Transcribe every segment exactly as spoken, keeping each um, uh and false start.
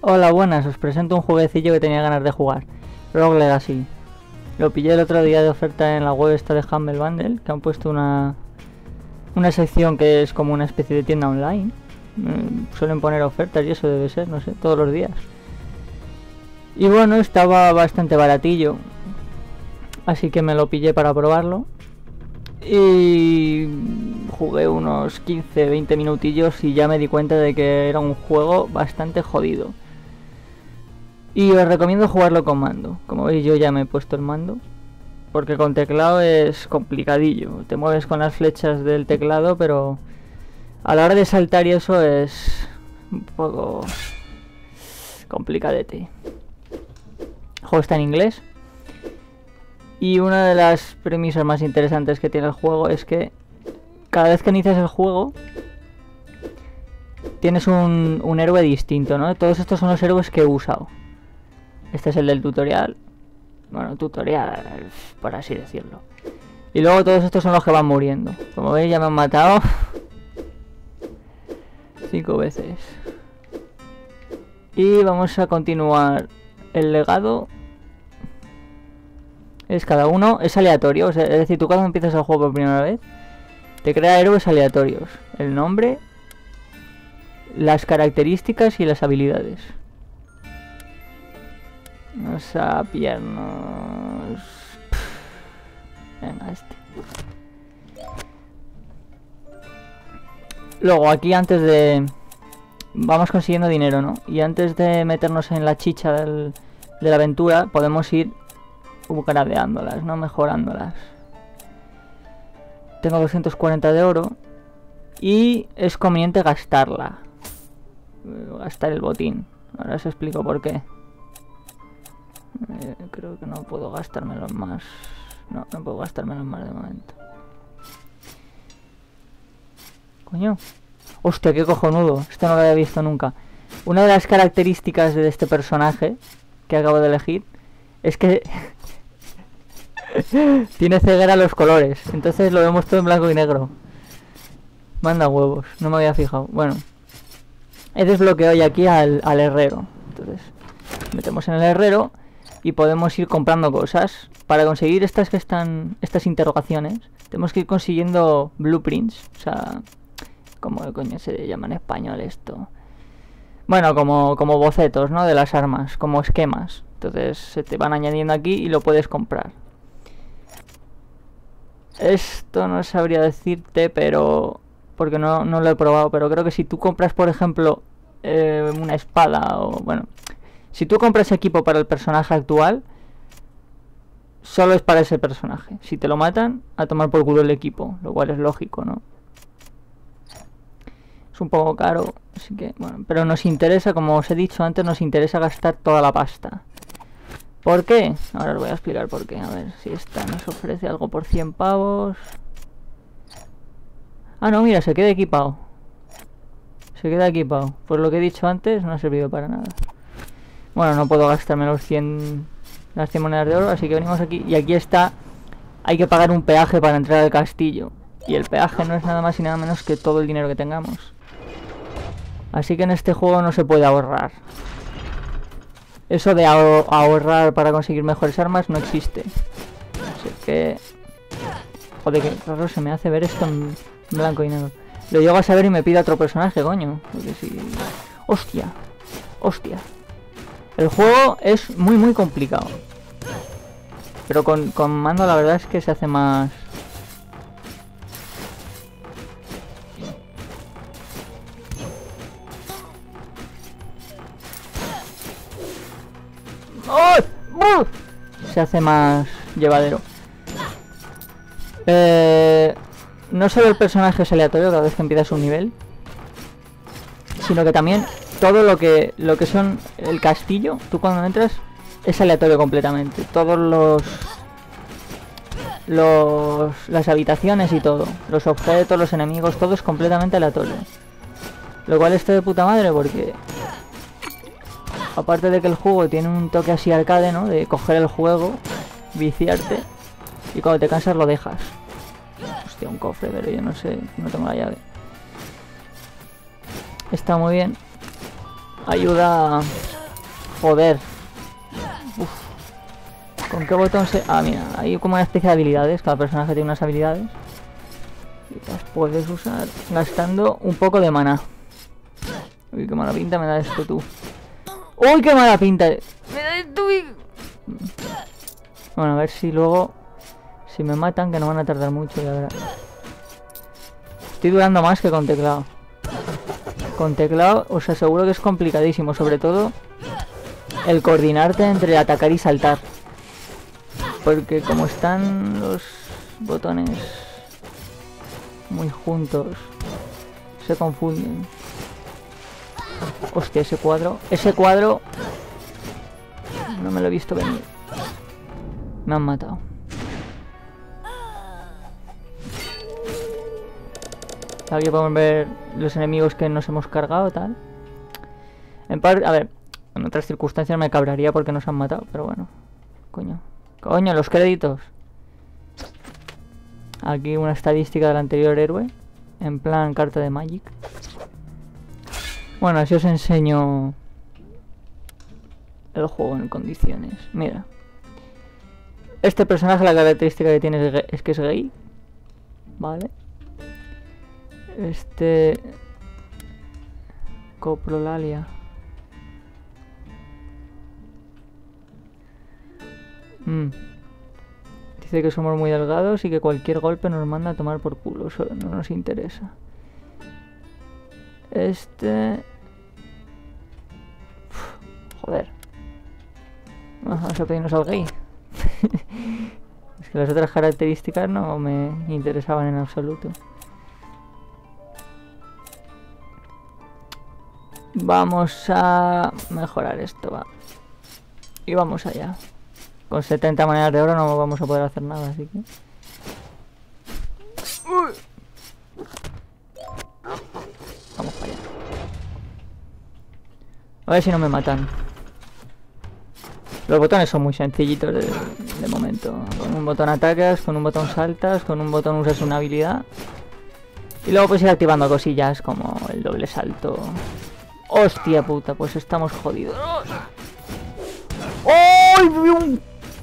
Hola, buenas, os presento un jueguecillo que tenía ganas de jugar. Rogue Legacy. Lo pillé el otro día de oferta en la web esta de Humble Bundle, que han puesto una una sección que es como una especie de tienda online. Mm, suelen poner ofertas y eso debe ser, no sé, todos los días. Y bueno, estaba bastante baratillo, así que me lo pillé para probarlo. Y jugué unos quince veinte minutillos y ya me di cuenta de que era un juego bastante jodido. Y os recomiendo jugarlo con mando. Como veis, yo ya me he puesto el mando, porque con teclado es complicadillo. Te mueves con las flechas del teclado, pero a la hora de saltar y eso es un poco complicadete. El juego está en inglés. Y una de las premisas más interesantes que tiene el juego es que cada vez que inicias el juego tienes un, un héroe distinto, ¿no? Todos estos son los héroes que he usado. Este es el del tutorial. Bueno, tutorial, por así decirlo. Y luego todos estos son los que van muriendo. Como veis, ya me han matado cinco veces. Y vamos a continuar el legado. Es cada uno, es aleatorio, o sea, es decir, tú cuando empiezas el juego por primera vez te crea héroes aleatorios, el nombre, las características y las habilidades. O sea, piernos. Venga, este. Luego aquí antes de... vamos consiguiendo dinero, ¿no? Y antes de meternos en la chicha del, de la aventura podemos ir upgradeándolas, ¿no? Mejorándolas. Tengo doscientos cuarenta de oro y es conveniente gastarla. Gastar el botín. Ahora os explico por qué. Eh, creo que no puedo gastármelo más. No, no puedo gastármelo más de momento. Coño. Hostia, qué cojonudo. Esto no lo había visto nunca. Una de las características de este personaje que acabo de elegir es que tiene ceguera a los colores. Entonces lo vemos todo en blanco y negro. Manda huevos, no me había fijado. Bueno, he desbloqueado ya aquí al, al herrero. Entonces metemos en el herrero y podemos ir comprando cosas. Para conseguir estas que están, estas interrogaciones, tenemos que ir consiguiendo blueprints. O sea, ¿cómo coño se llama en español esto? Bueno, como, como bocetos, ¿no? De las armas, como esquemas. Entonces se te van añadiendo aquí y lo puedes comprar. Esto no sabría decirte, pero... porque no, no lo he probado, pero creo que si tú compras, por ejemplo, eh, una espada o... bueno, si tú compras equipo para el personaje actual, solo es para ese personaje. Si te lo matan, a tomar por culo el equipo, lo cual es lógico, ¿no? Es un poco caro, así que, bueno, pero nos interesa, como os he dicho antes, nos interesa gastar toda la pasta. ¿Por qué? Ahora os voy a explicar por qué. A ver si esta nos ofrece algo por cien pavos. Ah, no, mira, se queda equipado. Se queda equipado. Por lo que he dicho antes, no ha servido para nada. Bueno, no puedo gastarme los cien, las cien monedas de oro, así que venimos aquí. Y aquí está, hay que pagar un peaje para entrar al castillo. Y el peaje no es nada más y nada menos que todo el dinero que tengamos. Así que en este juego no se puede ahorrar. Eso de ahor ahorrar para conseguir mejores armas no existe. Así que... joder, que raro se me hace ver esto en blanco y negro. Lo llego a saber y me pide otro personaje, coño. Porque si... hostia. Hostia. El juego es muy muy complicado. Pero con, con mando la verdad es que se hace más... ¡Oh! Se hace más llevadero. Eh, no solo el personaje es aleatorio cada vez que empiezas un nivel, sino que también todo lo que lo que son el castillo, tú cuando entras es aleatorio completamente. Todos los los las habitaciones y todo, los objetos, los enemigos, todo es completamente aleatorio. Lo cual está de puta madre porque aparte de que el juego tiene un toque así arcade, ¿no? De coger el juego, viciarte y cuando te cansas lo dejas. Hostia, un cofre, pero yo no sé, no tengo la llave. Está muy bien. Ayuda Joder. Uf. ¿Con qué botón se...? Ah, mira, hay como una especie de habilidades. Cada personaje tiene unas habilidades. Y las puedes usar gastando un poco de maná. Uy, qué mala pinta me da esto, tú. Uy, qué mala pinta me da esto. Bueno, a ver si luego... Si me matan, que no van a tardar mucho, ya verás. Estoy durando más que con teclado. Con teclado os aseguro que es complicadísimo. Sobre todo el coordinarte entre atacar y saltar. Porque como están los botones muy juntos, se confunden. Hostia, ese cuadro. Ese cuadro no me lo he visto venir. Me han matado. Aquí podemos ver los enemigos que nos hemos cargado, tal. En parte, a ver, en otras circunstancias me cabraría porque nos han matado, pero bueno. Coño. Coño, los créditos. Aquí una estadística del anterior héroe. En plan carta de Magic. Bueno, así os enseño el juego en condiciones. Mira. Este personaje, la característica que tiene es, es que es gay. Vale. Este... Coprolalia. Mm. Dice que somos muy delgados y que cualquier golpe nos manda a tomar por culo. Eso no nos interesa. Este... Uf, joder. Vamos a pedirnos al gay. Es que las otras características no me interesaban en absoluto. Vamos a mejorar esto, va. Y vamos allá. Con setenta monedas de oro no vamos a poder hacer nada, así que... Uy. Vamos para allá. A ver si no me matan. Los botones son muy sencillitos de, de momento. Con un botón atacas, con un botón saltas, con un botón usas una habilidad. Y luego puedes ir activando cosillas como el doble salto. Hostia puta, pues estamos jodidos. ¡Oh!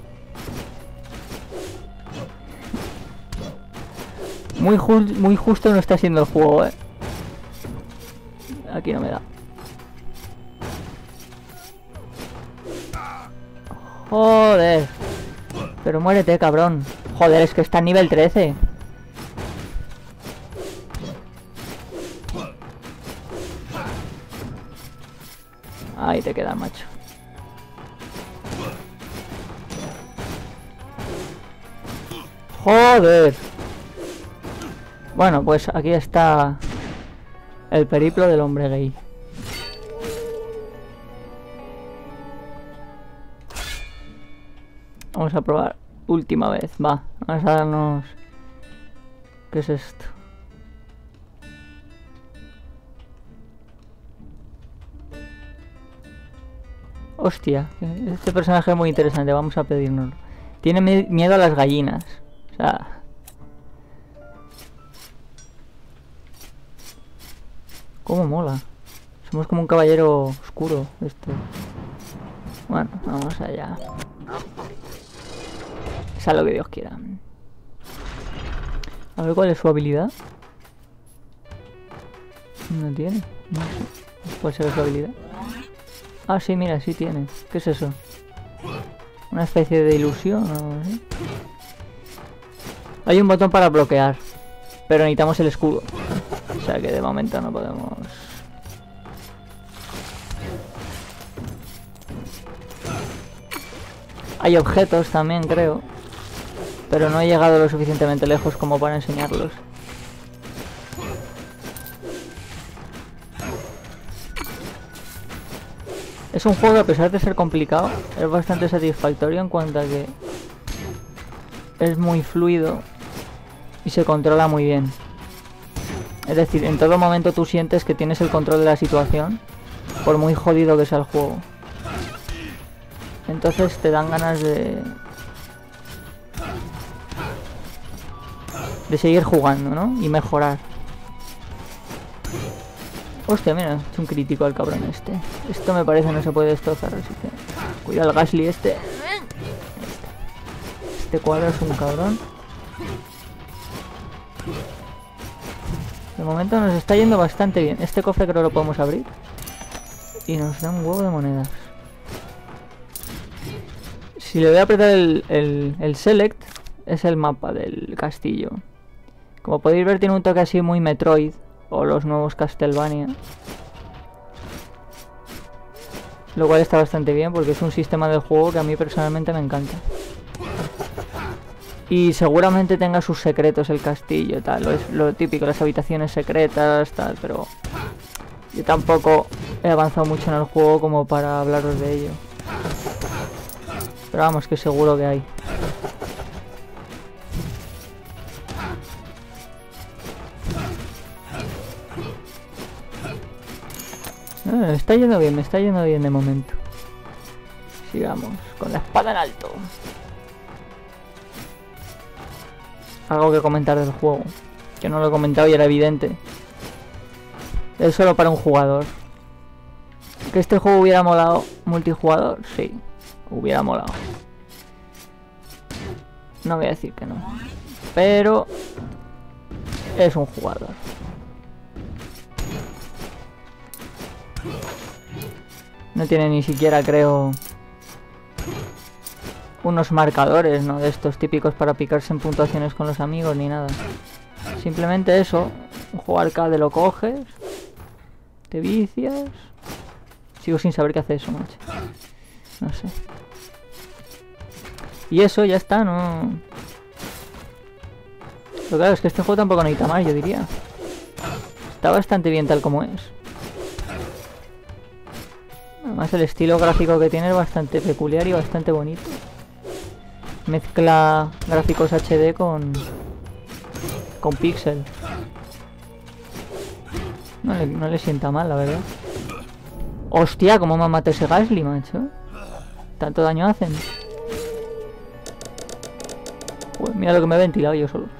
Muy, ju muy justo no está siendo el juego, eh. Aquí no me da. Joder. Pero muérete, cabrón. Joder, es que está a nivel trece. Ahí te queda, macho. Joder. Bueno, pues aquí está el periplo del hombre gay. Vamos a probar última vez, va. Vamos a darnos... ¿Qué es esto? Hostia, este personaje es muy interesante, vamos a pedirnos. Tiene miedo a las gallinas. O sea... Cómo mola. Somos como un caballero oscuro, esto. Bueno, vamos allá. Sea lo que Dios quiera. A ver cuál es su habilidad. No tiene. No sé. ¿Cuál será su habilidad? Ah, sí, mira, sí tiene. ¿Qué es eso? Una especie de ilusión o algo así. Hay un botón para bloquear, pero necesitamos el escudo. O sea que de momento no podemos... Hay objetos también, creo. Pero no he llegado lo suficientemente lejos como para enseñarlos. Es un juego que, a pesar de ser complicado, es bastante satisfactorio en cuanto a que es muy fluido y se controla muy bien. Es decir, en todo momento tú sientes que tienes el control de la situación, por muy jodido que sea el juego. Entonces te dan ganas de... de seguir jugando, ¿no? Y mejorar. Hostia, mira, he hecho un crítico al cabrón este. Esto me parece no se puede destrozar, así que... Cuidado el Ghastly este. Este cuadro es un cabrón. De momento nos está yendo bastante bien. Este cofre creo que lo podemos abrir. Y nos da un huevo de monedas. Si le voy a apretar el, el, el Select, es el mapa del castillo. Como podéis ver, tiene un toque así muy Metroid, o los nuevos Castlevania. Lo cual está bastante bien, porque es un sistema de juego que a mí personalmente me encanta. Y seguramente tenga sus secretos el castillo, tal, lo, es lo típico, las habitaciones secretas, tal, pero... Yo tampoco he avanzado mucho en el juego como para hablaros de ello. Pero vamos, que seguro que hay. Eh, me está yendo bien, me está yendo bien de momento. Sigamos, con la espada en alto. Algo que comentar del juego, que no lo he comentado y era evidente. Es solo para un jugador. Que este juego hubiera molado multijugador, sí, hubiera molado. No voy a decir que no, pero es un jugador. No tiene ni siquiera, creo, unos marcadores, ¿no? De estos típicos para picarse en puntuaciones con los amigos ni nada. Simplemente eso, un juego arcade lo coges, te vicias. Sigo sin saber qué hace eso, macho. No sé. Y eso, ya está, no... Pero claro, es que este juego tampoco necesita más, yo diría. Está bastante bien tal como es. Además el estilo gráfico que tiene es bastante peculiar y bastante bonito. Mezcla gráficos H D con... con pixel. No le, no le sienta mal, la verdad. Hostia, cómo me mata ese Ghastly, macho. Tanto daño hacen. Pues mira lo que me he ventilado yo solo.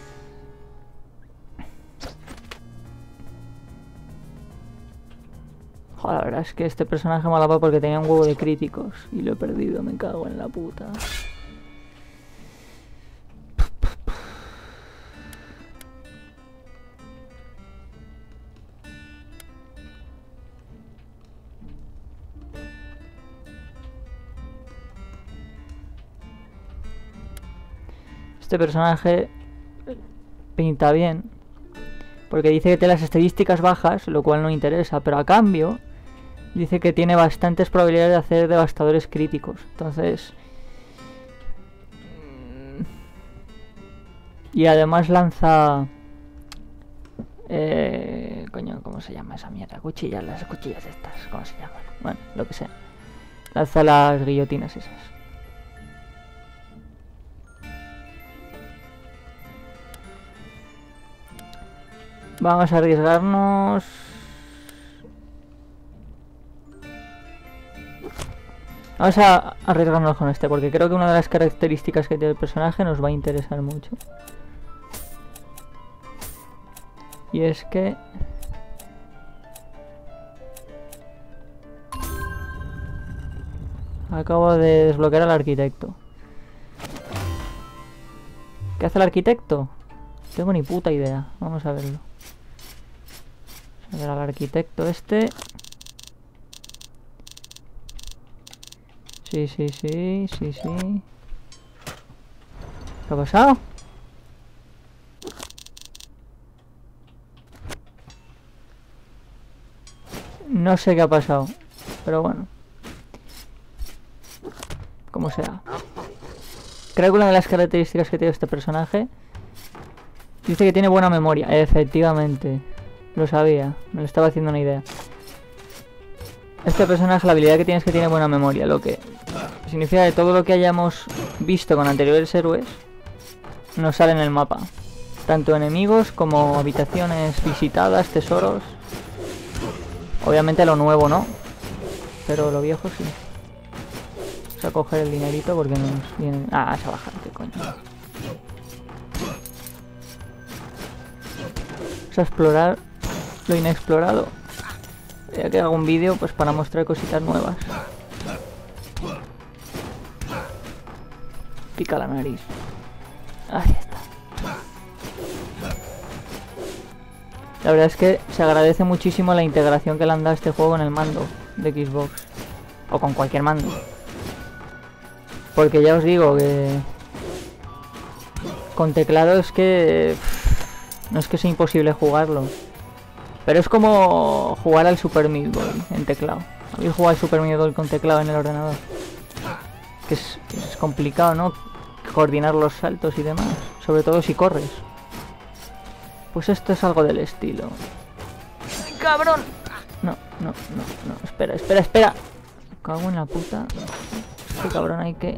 Joder, la verdad es que este personaje me alaba porque tenía un huevo de críticos. Y lo he perdido, me cago en la puta. Este personaje pinta bien, porque dice que tiene las estadísticas bajas, lo cual no interesa, pero a cambio dice que tiene bastantes probabilidades de hacer devastadores críticos. Entonces... Y además lanza... Eh, coño, ¿cómo se llama esa mierda? Cuchillas, las cuchillas estas, ¿cómo se llaman? Bueno, lo que sea. Lanza las guillotinas esas. Vamos a arriesgarnos. Vamos a arriesgarnos con este, porque creo que una de las características que tiene el personaje nos va a interesar mucho. Y es que... acabo de desbloquear al arquitecto. ¿Qué hace el arquitecto? No tengo ni puta idea. Vamos a verlo. A ver al arquitecto este. Sí, sí, sí, sí, sí. ¿Qué ha pasado? No sé qué ha pasado, pero bueno. Como sea. Creo que una de las características que tiene este personaje... Dice que tiene buena memoria. Efectivamente. Lo sabía. Me lo estaba haciendo una idea. Este personaje, la habilidad que tiene es que tiene buena memoria. Lo que significa que todo lo que hayamos visto con anteriores héroes nos sale en el mapa. Tanto enemigos como habitaciones visitadas, tesoros. Obviamente lo nuevo no. Pero lo viejo sí. Vamos a coger el dinerito porque nos viene... Ah, se baja, qué coño. Vamos a explorar lo inexplorado. Ya que hago un vídeo pues para mostrar cositas nuevas. Pica la nariz. Ahí está. La verdad es que se agradece muchísimo la integración que le han dado a este juego en el mando de Xbox. O con cualquier mando. Porque ya os digo que... con teclado es que... no es que sea imposible jugarlo. Pero es como jugar al Super Meat Boy en teclado. ¿Habéis jugado al Super Meat Boy con teclado en el ordenador? Que es, es complicado, ¿no? Coordinar los saltos y demás. Sobre todo si corres. Pues esto es algo del estilo. ¡Ay, cabrón! No, no, no, no. Espera, espera, espera. Me cago en la puta. Este cabrón hay que...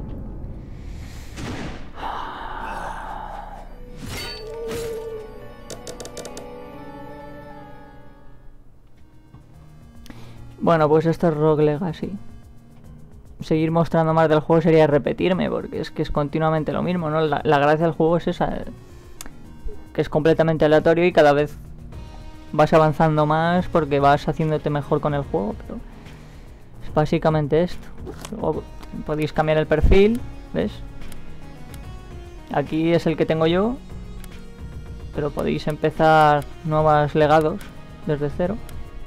Bueno, pues esto es Rogue Legacy. Seguir mostrando más del juego sería repetirme, porque es que es continuamente lo mismo, ¿no? La, la gracia del juego es esa, que es completamente aleatorio y cada vez vas avanzando más porque vas haciéndote mejor con el juego, pero es básicamente esto. Luego podéis cambiar el perfil, ¿ves? Aquí es el que tengo yo, pero podéis empezar nuevos legados desde cero.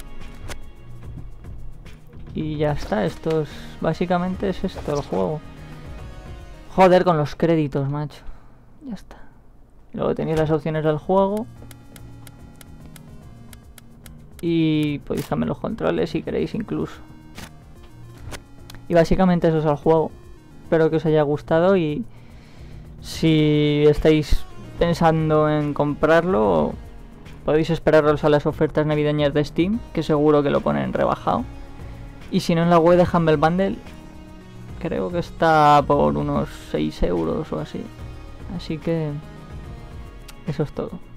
Y ya está, esto es... básicamente es esto el juego. Joder con los créditos, macho. Ya está. Luego tenéis las opciones del juego. Y podéis cambiar los controles si queréis incluso. Y básicamente eso es el juego. Espero que os haya gustado y... si estáis pensando en comprarlo, podéis esperaros a las ofertas navideñas de Steam, que seguro que lo ponen rebajado. Y si no, en la web de Humble Bundle creo que está por unos seis euros o así. Así que eso es todo.